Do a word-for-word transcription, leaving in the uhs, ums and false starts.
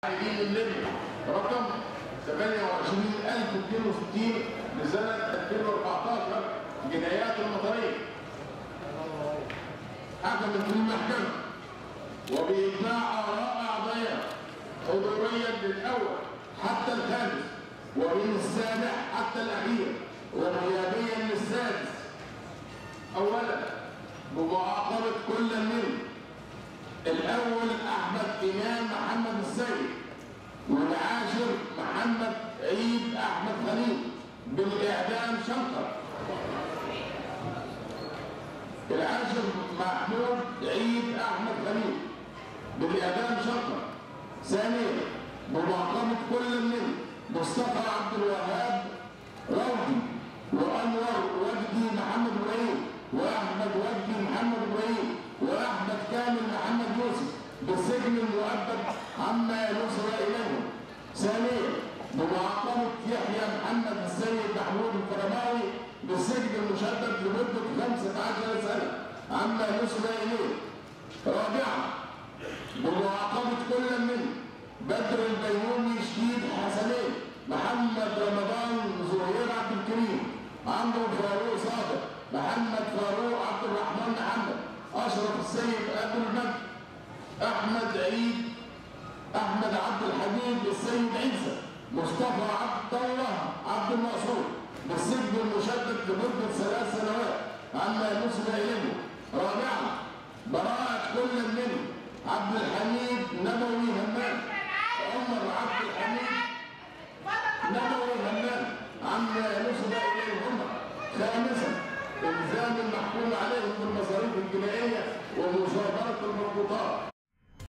عايزين الليبيا رقم ثمانية وعشرين ألف واثنين وستين لسنة ألفين وأربعتاشر جنايات المطرية. حكمت المحكمة وبإجماع آراء أعضائها حضوريا للأول حتى الخامس ومن السابع حتى الأخير وغيابيا للسادس. أولا بمعاقبة كل منهم: الأول أحمد إمام محمد السيد، والعاشر محمد عيد أحمد خليل بالإعدام شنقر. العاشر محمود عيد أحمد خليل بالإعدام شنقر. ثانيا بمعاقبة كل من مصطفى عبد الوهاب روضي وأنور وجدي محمد إبراهيم وأحمد وجدي محمد إبراهيم وأحمد كامل محمد يوسف بالسجن المؤبد عما ينصر إليهم. ثانيا بمعاقبة يحيى محمد السيد محمود الفرماوي بالسجن المشدد لمدة خمسة عشر سنة عما ينصر إليه. رابعا بمعاقبة كل من بدر البيومي شديد حسنين محمد رمضان زهير عبد الكريم عمرو فاروق صادق محمد فاروق عبد الرحمن محمد أشرف السيد أبو المجد أحمد عيد